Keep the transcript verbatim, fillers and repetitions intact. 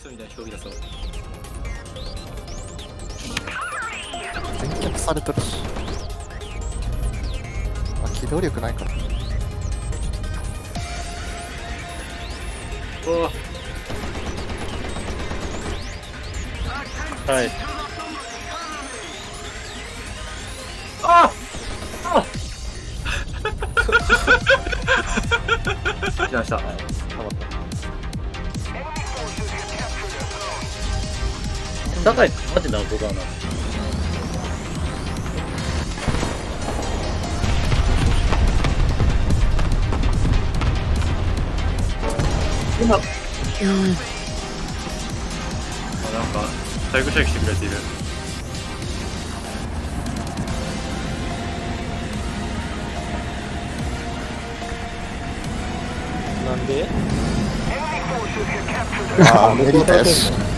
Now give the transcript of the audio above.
ソみたいな表現出そう。 全脚されてるし、まあ、機動力ないから。 おお。 はい。 ああ来ました。 高い、マジなんぼだな。今、うん。 あ、なんか、最後射撃してくるやついる。 なんでああ、無理だよし。